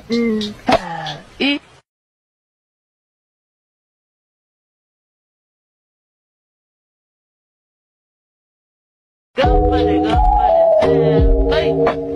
うん。 え、頑張れ頑張れ先輩。